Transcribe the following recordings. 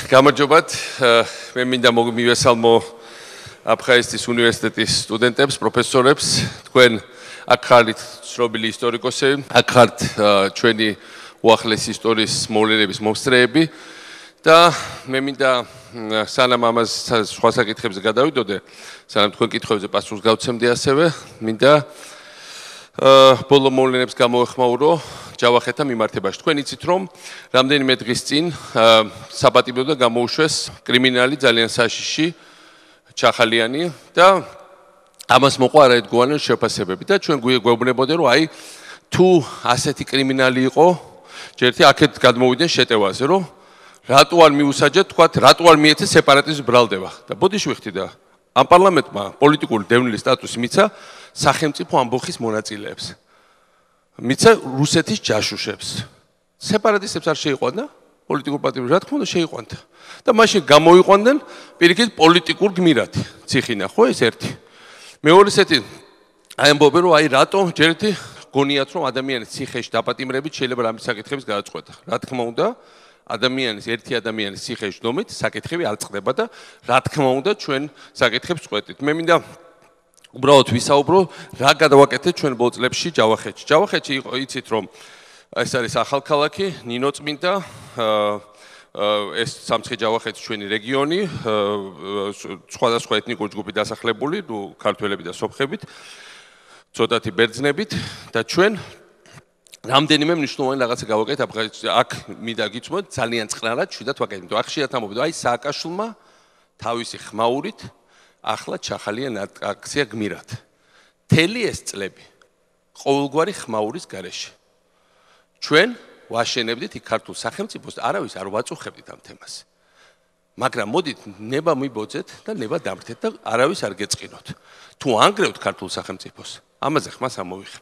გამარჯობათ. მე მინდა მივესალმო აფხაზეთის უნივერსიტეტის სტუდენტებს, პროფესორებს, თქვენ აქ ხართ ცნობილი ისტორიკოსები, აქ ხართ ჩვენი უახლესი ისტორიის მოვლენების მომსწრეები და მე მინდა სანამ ამას სხვა საკითხებზე გადავიდოდე, სანამ თქვენ კითხვებზე პასუხს გავცემდე ასევე, მინდა ბოლო მოვლენებს გამოვეხმაურო ჯავახეთთან მიმართებაში. თქვენ იცით რომ რამდენიმე დღის წინ საპატიმროდან გამოუშვეს კრიმინალი ძალიან საშიში ჩახალიანი და ამას მოყვა არაერთგვაროვანი შეფასებები და ჩვენ გვეუბნებოდნენ რომ აი თუ ასეთი კრიმინალი იყო ჯერტი აქეთ გადმოვიდნენ შეტევაზე რომ რატო არ მიუსაჯეთ თქვათ რატო არ მიეცეს სეპარატიზმის ბრალდება და ბოდიში ვიხდი და ამ პარლამენტმა პოლიტიკური დევნილის სტატუსი მიცა სახელმწიფო ამბოხის მონაწილეებს. მიცა რუსეთის ჯაშუშებს. სეპარატისტებს არ შეიყვანა პოლიტიკურ პარტიებს, რა თქმა უნდა შეიყვანდა. და მაშინ გამოიყვანდნენ პირიქით პოლიტიკურ გმირად. ციხინა ხო ეს ერთი. მეორე ესეთი აი ამბობენ რომ აი რატო ჯერეთი გონიათ რომ ადამიანის ციხეში დაპატიმრებით შეიძლება რამე საკითხების გადაწყვეტა. რა თქმა უნდა ერთი ადამიანის ციხეში დომით საკითხები არ წყდება და რა თქმა უნდა ჩვენ საკითხებს წყვეტით. მე მინდა უბრალოდ ვისაუბრო რა გადავაკეთეთ ჩვენ ბოლო წლებში ჯავახეთში. ჯავახეთში იცით რომ ეს არის ახალქალაქი, ნინოწმინდა, ეს სამცხე ჯავახეთის ჩვენი რეგიონი, სხვადასხვა ეთნიკური ჯგუფი დასახლებული, ქართველები და სომხებით, ცოტათი ბერძნებით და ჩვენ რამდენიმე მნიშვნელოვანი რაღაცა გავაკეთეთ აფხაზეთში. აქ მინდა გიცნობთ ძალიან წყნარად შვიდათ ვაკეთეთ. აქ ხშირად ამბობთ, აი სააკაშვილმა თავისი ხმაურით ახლა ჩახალიან აქცია გმირად. მთელი ეს წლები ყოველგვარი ხმაურის გარეშე. ჩვენ ვაშენებდით იქ ქართულ სახელმწიფოს, არავის არ ვაწუხებდით ამ თემას. მაგრამ მოდით ნება მიბოძეთ და ნება დამრთეთ და არავის არ გეწყინოთ. თუ ანგრევთ ქართულ სახელმწიფოს, ამაზე ხმას ამოვიღებ.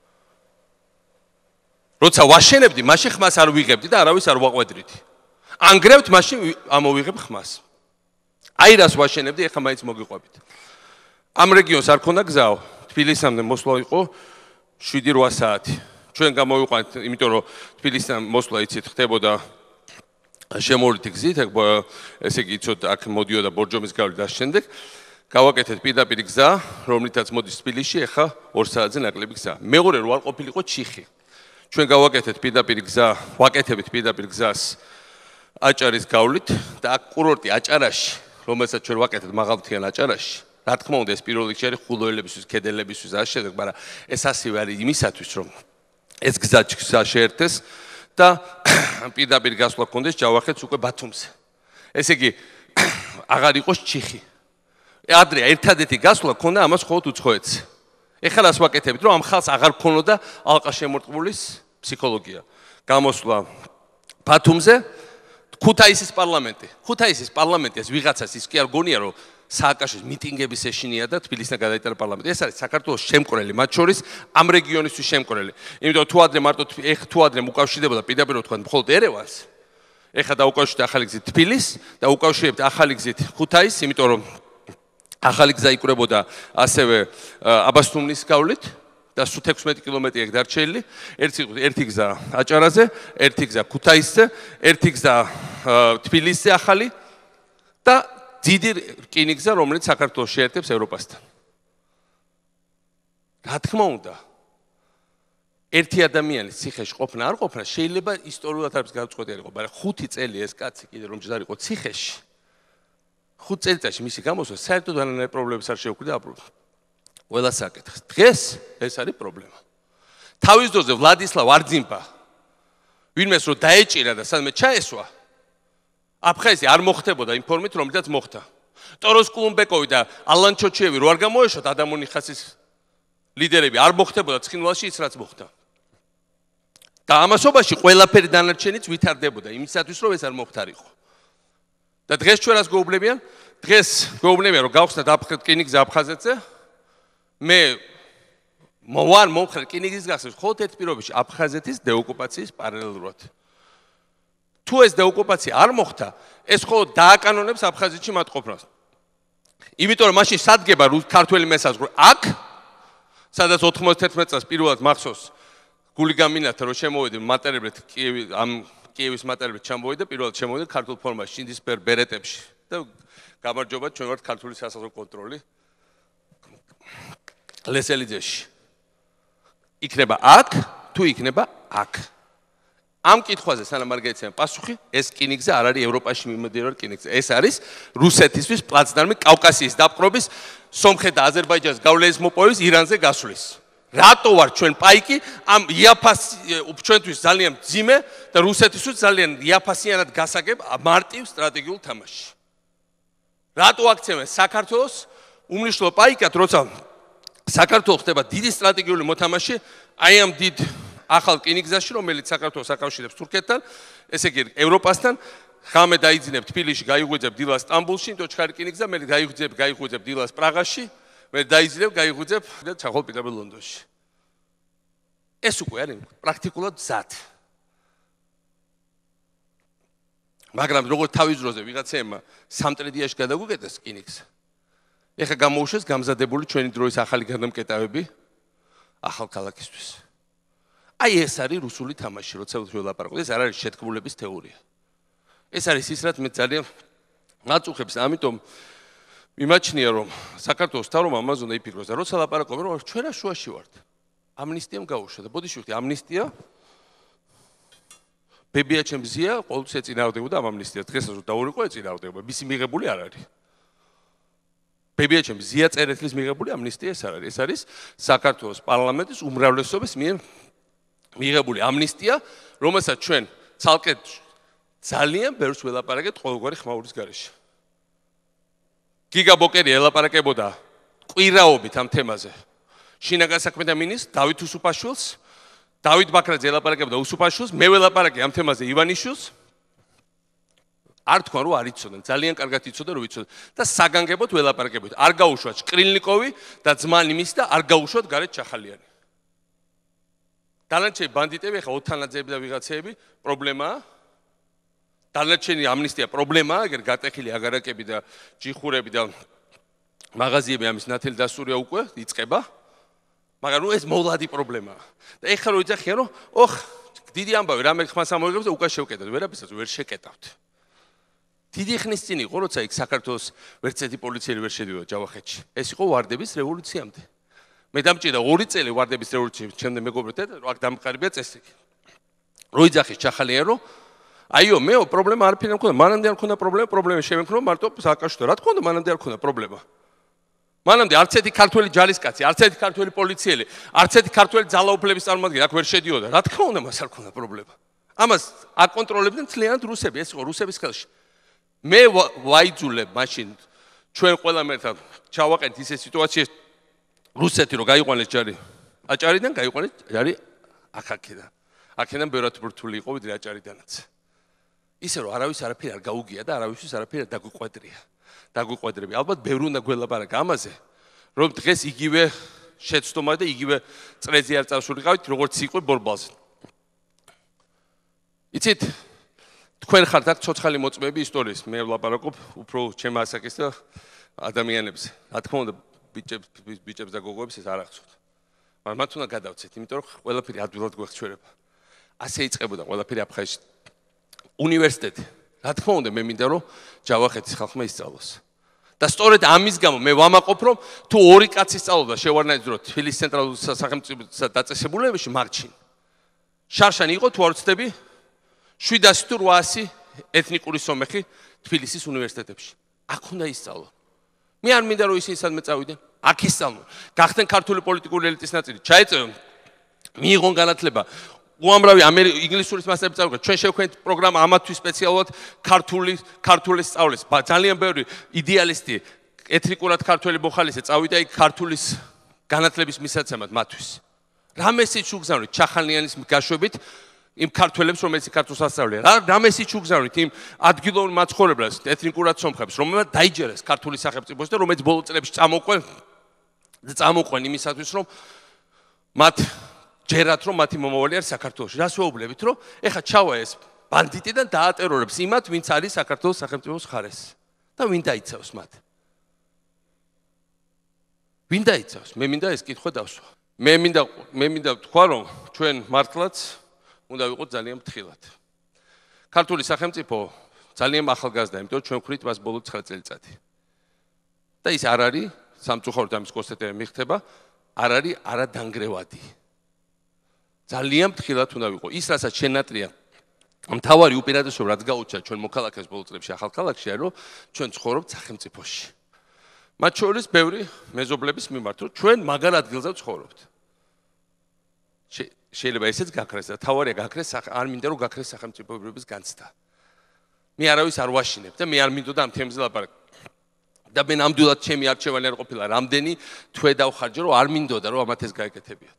როცა ვაშენებდი, მაშინ ხმას არ ვიღებდი და არავის არ ვაყვედრითი. ანგრევთ, მაშინ ამოვიღებ ხმას. აი რას ვაშენებდი, ეხლა მაინც მოგიყვებით. ამ რეგიონს არ ქონდა გზაო, თბილისამდე მოსვლა იყო 7-8 საათი. ჩვენ გამოვიყვანეთ, იმიტომ რომ თბილისთან მოსვლა იცით ხდებოდა შემოვლითი გზით, ესე იგი ცოტა აქ მოდიოდა ბორჯომის გავლით და შემდეგ გავაკეთეთ პირდაპირ გზა, რომლითაც მოდის თბილისში, ეხლა 2 საათზე ნაკლები გზა. მეორე რო არ ყოფილიყო ჩიხი. ჩვენ გავაკეთეთ პირდაპირ გზა, ვაკეთებით პირდაპირ გზას აჭარის გავლით და აქ კურორტი აჭარაში, რომელსაც ჩვენ ვაკეთეთ მაღალმთიან აჭარაში. რა თქმა უნდა ეს პირველ რიგში არის ხულოელებისთვის, ქედელებისთვის და ასე შემდეგ, მაგრამ ეს ასევე არის იმისათვის, რომ ეს გზა შეერთეს და პირდაპირ გასვლა გქონდეს ჯავახეთს უკვე ბათუმზე. ესე იგი აღარ იყოს ჩიხი. ადრე ერთადერთი გასვლა გქონდა ამას მხოლოდ უცხოეთს. ეხლა რას ვაკეთებთ, რომ ამ ხალხს აღარ გქონოდა ალყაშემორტყმულის ფსიქოლოგია. გამოსვლა ბათუმზე ქუთაისის პარლამენტი. ქუთაისის პარლამენტი ეს ვიღაცას ის კი არ გონია რომ სააკაშვილის მიტინგების ეშინია და თბილისიდან გადაიტანა პარლამენტი. ეს არის საქართველოს შემკვრელი, მათ შორის ამ რეგიონისთვის შემკვრელი. იმიტომ თუ ადრე მარტო თუ ადრე უკავშირდებოდა პირდაპირ თქვა მხოლოდ ერევანს. ეხლა დაუკავშირებთ ახალი გზით თბილისს და უკავშირებთ ახალი გზით ქუთაისს, იმიტომ რომ ახალი გზა იკვრებოდა ასევე აბასთუმნის გავლით და 16 კილომეტრი ეგ დარჩენილი, ერთი გზა აჭარაზე, ერთი გზა ქუთაისზე, ერთი გზა თბილისზე ახალი და დიდი რკინიგზა, რომელიც საქართველოს შეერთებს ევროპასთან. რა თქმა უნდა, ერთი ადამიანის ციხეში ყოფნა არ ყოფნა შეიძლება ისტორიულად არის გადაწყვეტილი იყო, მაგრამ 5 წელი ეს კაცი კიდე რომ ჯერ იყო ციხეში. 5 წელიწადში მისი გამოსვლა საერთოდ არანაირი პრობლემებს არ შეუქმნიდა აპრობლემ. ყველა საკითხს. დღეს ეს არის პრობლემა. თავის დროზე ვლადისლავ არძიმბა ვინმეს რომ დაეჭირა და სადმე ჩაესვა აფხაზეთი არ მოხდებოდა იმ ფორმით რომლითაც მოხდა. ტოროს კულუმბეკოვი და ალან ჩოჩიევი რო არ გამოეშვათ ადამონი ხასის ლიდერები არ მოხდებოდა ცხინვალში ის რაც მოხდა. და ამასობაში ყველაფერი დანარჩენიც ვითარდებოდა იმისათვის რომ ეს არ მოხდარიყო. და დღეს ჩვენ რას გვეუბნებიან? დღეს გვეუბნებიან რომ გავხსნათ რკინიგზა აფხაზეთზე. მე მოვარ მომხრე რკინიგზის გახსნას მხოლოდ ერთ პირობებში აფხაზეთის დეოკუპაციის პარალელურად. თუ ეს დეოკუპაცია არ მოხდა, ეს მხოლოდ დააკანონებს აფხაზეთში მათ ყოფნას. იმიტომ რომ მაშინ სადგება ქართველი მესაზღვრე აქ, სადაც 91 წელს პირველად მახსოვს გული გამინათა რომ შემოვედი მატარებლით ამ კიევის მატარებლით ჩამოვიდა, პირველად შემოვიდა ქართულ ფორმაში, შინდისფერ ბერეტებში და გამარჯობა, ჩვენ ვართ ქართული სასაზღვრო კონტროლი. ლესელიძეში. იქნება აქ, თუ იქნება აქ. ამ კითხვაზე სანამ არ გაიცემ პასუხი, ეს რკინიგზა არ არის ევროპაში მიმდინარე რკინიგზა. ეს არის რუსეთისთვის პლაცდარმი კავკასიის დაპყრობის, სომხეთ და აზერბაიჯანის გავლენის მოპოვების, ირანზე გასვლის. რატო ვარ ჩვენ პაიკი ამ იაფასი ჩვენთვის ძალიან მძიმე და რუსეთისთვის ძალიან იაფასიანად გასაგებ მარტივ სტრატეგიულ თამაშში. რატო აქცევენ საქართველოს უმნიშვნელო პაიკად, როცა საქართველოს ხდება დიდი სტრატეგიული მოთამაშე, აი ამ დიდ ახალ რკინიგზაში, რომელიც საქართველოს აკავშირებს თურქეთთან, ესე იგი ევროპასთან, ხამე დაიძინებ თბილისში, გაიღვიძებ დილას სტამბულში, თოჩხარი რკინიგზა, მე გაიღვიძებ დილას პრაღაში, მე დაიძინებ, გაიღვიძებ და ჩახვალ პირდაპირ ლონდონში. ეს უკვე არის პრაქტიკულად მზად. მაგრამ როგორც თავის დროზე ვიღაცეებმა სამტრედიაში გადაგვიკეტეს რკინიგზა. ეხლა გამოუშვეს გამზადებული ჩვენი დროის ახალი გადამკეტავები ახალ ქალაქისთვის. აი ეს არის რუსული თამაში, როცა ველაპარაკობთ, ეს არ არის შეთქმულების თეორია. ეს არის ის, რაც მე ძალიან მაწუხებს, ამიტომ მიმაჩნია, რომ საქართველოს თავრომ ამაზე უნდა იფიქროს და როცა ლაპარაკობენ, რომ ჩვენ რა შუაში ვართ. ამნისტიამ გაუშვა და ბოდიში ვიხდი, ამნისტია ბებიაჩემზია, ყოველთვის ეწინააღმდეგებოდა ამ ამნისტიას. დღესაც დაურიყო ეწინააღმდეგება, მისი მიღებული არ არის. ბებიაჩემზია წერეთლის მიღებული ამნისტია ეს არ არის. ეს არის საქართველოს პარლამენტის უმრავლესობის მიერ მიღებული ამნისტია, რომელსაც ჩვენ ცალკე ძალიან ბევრს ველაპარაკეთ ყოველგვარი ხმაურის გარეშე. გიგა ბოკერი ელაპარაკებოდა კვირაობით ამ თემაზე. შინაგან საქმეთა მინისტრს დავით უსუფაშვილს, დავით ბაქრაძე ელაპარაკებოდა უსუფაშვილს, მე ველაპარაკე ამ თემაზე ივანიშვილს. არ თქვა რომ არ იცოდნენ, ძალიან კარგად იცოდა რომ იცოდა და საგანგებოდ ველაპარაკებოდა. არ გაუშვა ჭკრილნიკოვი და ძმა ნიმის და არ გაუშვათ გარეთ ჩახალიანი. დანარჩენი ბანდიტები, ახლა ოთანაძეები და ვიღაცეები, პრობლემაა. დანარჩენი ამნისტია პრობლემაა, ეგერ გატეხილი აგარაკები და ჯიხურები და მაღაზიები ამის ნათელი დასურია უკვე იწყება. მაგრამ ნუ ეს მოვლადი პრობლემაა. და ეხლა რო იძახიან რომ ოხ, დიდი ამბავი, რამე ხმას ამოიღებს და უკან შევკეტოთ, ვერაფერსაც ვერ შეკეტავთ. დიდი ხნის წინ იყო, როცა იქ საქართველოს ვერცერთი პოლიციელი ვერ შედიოდა ჯავახეთში. ეს იყო ვარდების რევოლუციამდე. მე დამჭირდა 2 წელი ვარდების რევოლუციის ჩემზე მეგობრებთან და აქ დამყარებია წესრიგი. რო იძახის ჩახალიან რომ აიო, მეო პრობლემა არაფერი არ მქონდა, მანამდე არ მქონდა პრობლემა შევენქრო მარტო სააკაშვილო. რა თქმა უნდა, მანამდე არ მქონდა პრობლემა. მანამდე არც ერთი ქართველი ჯარისკაცი, არც ერთი ქართველი პოლიციელი, არც ერთი ქართველი ძალაუფლების წარმომადგენელი აქ ვერ შედიოდა. რა თქმა უნდა, მას არ მქონდა პრობლემა. ამას აკონტროლებდნენ მთლიანად რუსები, ეს იყო რუსების ხელში. მე ვაიძულებ მაშინ ჩვენ ყველამ ერთად ჩავაყენთ ისე სიტუაციაში რუსეთი რომ გაიყვანეს ჯარი აჭარიდან, გაიყვანეს ჯარი აქაკიდან. აქედან ბევრად ბურთული იყო ვიდრე აჭარიდანაც. ისე რომ არავის არაფერი არ გაუგია და არავისთვის არაფერი არ დაგვიყვედრია. დაგვიყვედრები. ალბათ ბევრი უნდა გველაპარაკა ამაზე, რომ დღეს იგივე შეცდომა და იგივე წრეზე არ წავსულიყავით, როგორც იყო ბორბალზე. იცით, თქვენ ხართ აქ ცოცხალი მოწმეები ისტორიის. მე ვლაპარაკობ უფრო ჩემ ასაკის და ადამიანებზე. რა თქმა უნდა, ბიჭებს და გოგოებს ეს არ აღწევთ. მაგრამ მათ უნდა გადავცეთ, იმიტომ რომ ყველაფერი ადვილად გვეხჩვერება. ასე იწყებოდა ყველაფერი აფხაზში. უნივერსიტეტი. რა თქმა უნდა, მე მინდა რომ ჯავახეთის ხალხმა ისწავლოს. და სწორედ ამის გამო მე ვამაყობ, რომ თუ 2 კაცი სწავლობდა შევარდნაძის დრო თბილისის ცენტრალურ სახელმწიფო დაწესებულებაში მარჩინ. შარშანი იყო თუ არ ვცდები 700 თუ 800 ეთნიკური სომეხი თბილისის უნივერსიტეტებში. აქ უნდა ისწავლო. მე არ მინდა რომ ისინი სადმე წავიდნენ. აქ ისწავლო. გახდნენ ქართული პოლიტიკური ელიტის ნაწილი. ჩაეწევენ. მიიღონ განათლება. უამრავი ინგლისურის მასწავლებლები წავიდა. ჩვენ შევქმნით პროგრამა ამათთვის სპეციალურად ქართულის სწავლის. ძალიან ბევრი იდეალისტი, ეთნიკურად ქართველი მოხალისე წავიდა იქ ქართულის განათლების მისაცემად მათთვის. რამესიც უგზავნით ჩახალიანის გაშვებით იმ ქართველებს, რომელიც ქართულს ასწავლიან. რამესიც უგზავნით იმ ადგილობრივ მაცხოვრებლებს, ეთნიკურად სომხებს, რომელმაც დაიჯერეს ქართული სახელმწიფოს და რომელიც ბოლო წლებში წამოყვენ იმისათვის, რომ მათ ჯერათ რომ მათი მომავალი არის საქართველოში. რას ვეუბნებით, რომ ეხა ჩავა ეს ბანდიტი და დაატერორებს იმათ, ვინც არის საქართველოს სახელმწიფოს ხარეს. და ვინ დაიცავს მათ? ვინ დაიცავს? მე მინდა ეს კითხვა დავსვა. მე მინდა თქვა, რომ ჩვენ მართლაც უნდა ვიყოთ ძალიან ფრთხილად. ქართული სახელმწიფო ძალიან ახალგაზრდა, იმიტომ რომ ჩვენ ვხრით მას ბოლო 9 წელიწადი. და ის არ არის სამწუხაროდ ამის კონსტატირება მიხდება, არ არის არადანგრევადი. ძალიან ფრთხილად უნდა ვიყო. ის რასაც შენატრია მთავარი უპირატესობა რაც გაუჩნდა ჩვენ მოქალაქეს ბოლო წლებში ახალ ქალაქში არის, რომ ჩვენ ცხოვრობთ სახელმწიფოში. მათ შორის ბევრი მეზობლების მიმართ, რომ ჩვენ მაგარ ადგილზე ვცხოვრობთ. შეიძლება ესეც გაქრეს და თავარია გაქრეს, არ მინდა რომ გაქრეს სახელმწიფოების განცდა. მე არავის არ ვაშინებ და მე არ მინდოდა ამ თემებზე ლაპარაკი. და მე ნამდვილად ჩემი არჩევანი არ ყოფილა რამდენი თვე დავხარჯე რომ არ მინდოდა რომ ამათ ეს გაეკეთებიათ.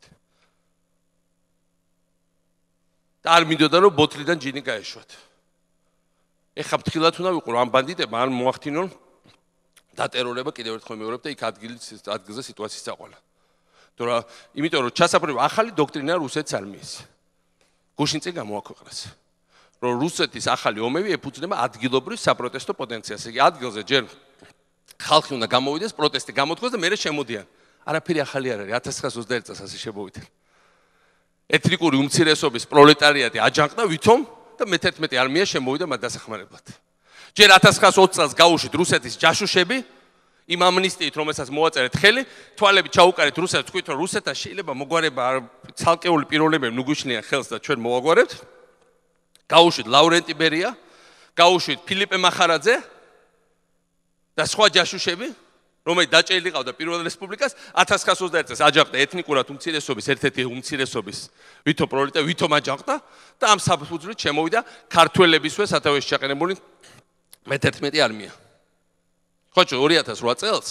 და არ მინდოდა რომ ბოთლიდან ჯინი გაეშვათ. ეხლა ფრთხილად უნდა ვიყო რომ ამ ბანდიტებმა არ მოახდინონ დატერორება კიდევ ერთხელ მეორებ და იქ ადგილზე სიტუაციის წაყვალა. იმიტომ რომ ჩასაფრები ახალი დოქტრინა რუსეთის არმიის. გუშინ წინ გამოაქვეყნეს. რომ რუსეთის ახალი ომები ეფუძნება ადგილობრივ საპროტესტო პოტენციალს. იგი ადგილზე ჯერ ხალხი უნდა გამოვიდეს, პროტესტი გამოთქვას და მერე შემოდიან. არაფერი ახალი არ არის, 1921 წელს ასე შემოვიდნენ. ეთნიკური უმცირესობის პროლეტარიატი აჯანყდა ვითომ და მე-11 არმია შემოვიდა მათ დასახმარებლად. ჯერ 1920 წელს გაუშვით რუსეთის ჯაშუშები, იმ ამნისტიით, რომელსაც მოაწერეთ ხელი, თვალები ჩაუკარეთ რუსეთს, თქვით რომ რუსეთთან შეიძლება მოგვარება ცალკეული პიროვნებები ნუგვიშნიან ხელს და ჩვენ მოვაგვარებთ. გაუშვით ლავრენტი ბერია, გაუშვით ფილიპე მახარაძე და სხვა ჯაშუშები, რომელიც დაჭერილი ყავდა პირველ რესპუბლიკას, 1921 წელს აჯანყდა ეთნიკურად უმცირესობის, ერთ-ერთი უმცირესობის ვითომ პროლეტარიატი, ვითომ აჯანყდა და ამ საფუძვლით შემოვიდა ქართველებისვე სათავეში ჩაყენებული მე-11 არმია. ხო, 2008 წელს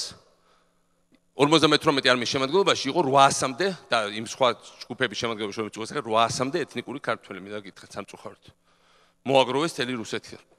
58 არმიის შემადგენლობაში იყო 800-მდე და იმ სხვა ჯგუფების შემადგენლობაში, რომელიც უცხოეთს 800-მდე ეთნიკური ქართველი, მინდა გითხრათ სამწუხაროდ. მოაგროვეს მთელი რუსეთი.